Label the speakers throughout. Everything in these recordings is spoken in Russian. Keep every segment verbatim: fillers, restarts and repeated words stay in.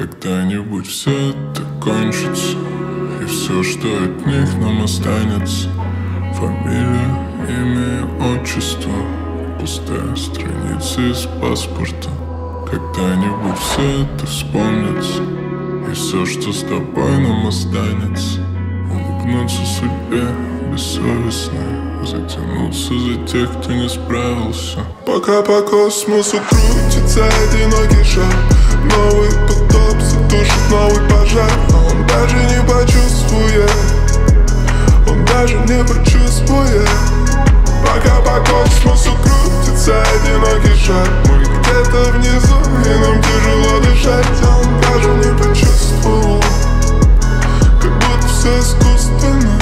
Speaker 1: Когда-нибудь все это кончится, и все, что от них нам останется: фамилия, имя и отчество, пустая страница из паспорта. Когда-нибудь все это вспомнится, и все, что с тобой нам останется: улыбнуться судьбе бессовестно, затянуться за тех, кто не справился. Пока по космосу крутится одинокий шар, новый потоп затушит новый пожар. Но он даже не почувствует, он даже не почувствует. Пока по космосу крутится одинокий шар, мы где-то внизу, и нам тяжело дышать. А он даже не почувствовал, как будто все искусственно.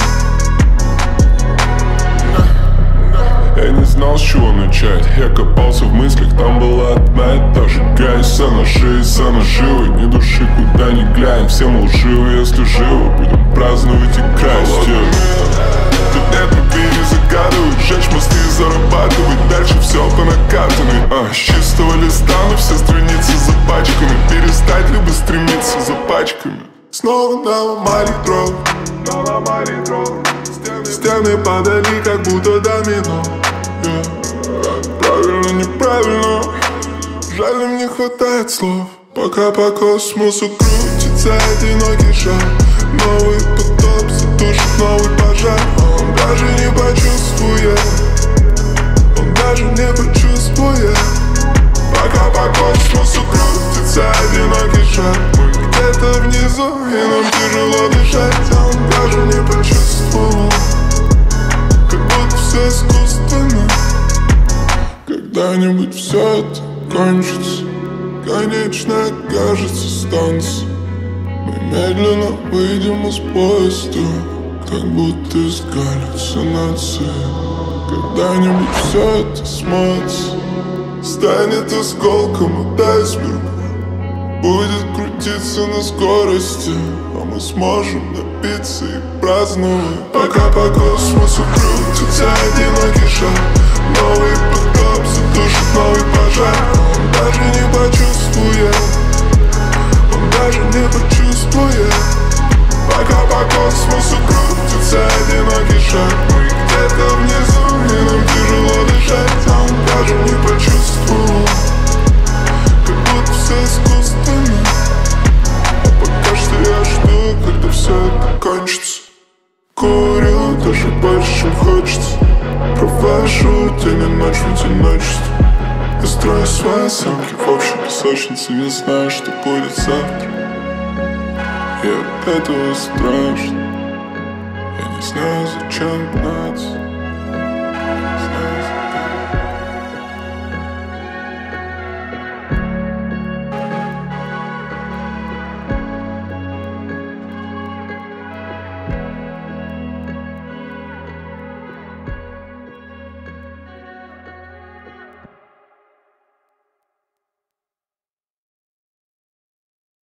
Speaker 1: Я не знал, с чего начать. Я копался в мыслях, там была одна и та же грязь. А на шее, а на живой, ни души куда ни глянь. Все мы лживы, если живы, будем праздновать и красть. Тут нет любви, не загадывать, жечь мосты и зарабатывать дальше все по накатанной. А, с чистого листа на все страницы запачканы, перестать либо стремиться за пачками. Снова наломали дров, наломали дров. Стены падали, как будто домино. Yeah. Правильно, неправильно, жаль, им не хватает слов. Пока по космосу крутится одинокий шар, новый потоп затушит новый пожар. Он даже не почувствует, он даже не почувствует. Пока по космосу крутится одинокий шар, мы где-то внизу, и нам тяжело дышать. А он даже не почувствовал, как будто все искусственно. Когда-нибудь все это кончится, конечная кажется станция. Мы медленно выйдем из поезда, как будто из галлюцинации. Когда-нибудь все это смоется, станет осколком от айсберга, будет крутиться на скорости, а мы сможем напиться и праздновать. Пока по космосу крутится одинокий шар, новый потоп затушит новый пожар. Он даже не почувствует, он даже не почувствует. Пока по космосу крутится одинокий шар, мы где-то внизу, и нам тяжело дышать. А он даже не почувствовал, как будто все искусственно. А пока что я жду, когда все это кончится. Курю даже больше, чем хочется, провожу день и ночь в одиночестве. Я строю свои замки в общей песочнице, не знаю, что будет завтра. И от этого страшно, я не знаю, зачем гнаться.